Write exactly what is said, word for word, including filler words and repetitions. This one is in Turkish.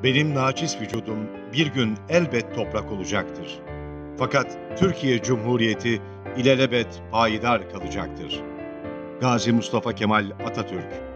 Benim naçiz vücudum bir gün elbet toprak olacaktır. Fakat Türkiye Cumhuriyeti ilelebet payidar kalacaktır. Gazi Mustafa Kemal Atatürk